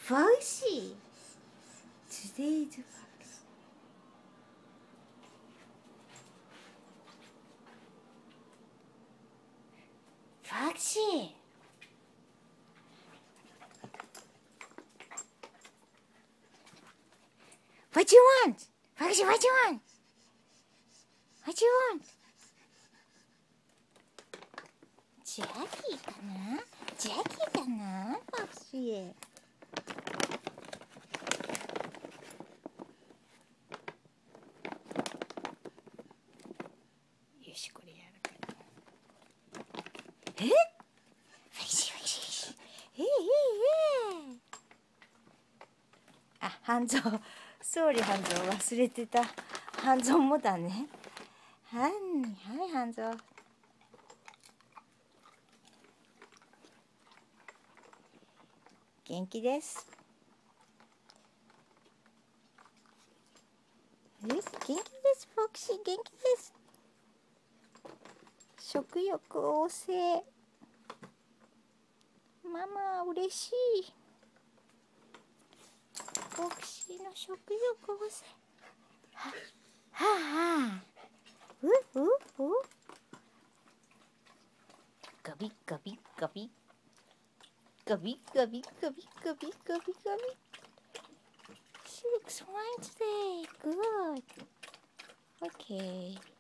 Foxy. Today's Foxy. Foxy. What you want? Foxy, what you want? What you want? ジャッキーかな？ジャッキーかな？フォクシー。よし、これやるから。え？フォクシー、フォクシー。あ、ハンゾー。総理ハンゾー忘れてた。ハンゾーもだね。はい、ハンゾー。元気です。元気です、フォクシー、元気です。食欲旺盛。ママ、嬉しい。フォクシーの食欲旺盛。はあ。ガビガビガビ。ガビガビガビガビガビガビ。She looks fine today. Good. Okay.